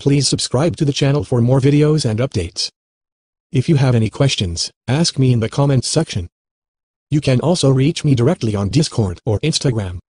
Please subscribe to the channel for more videos and updates. If you have any questions, ask me in the comments section. You can also reach me directly on Discord or Instagram.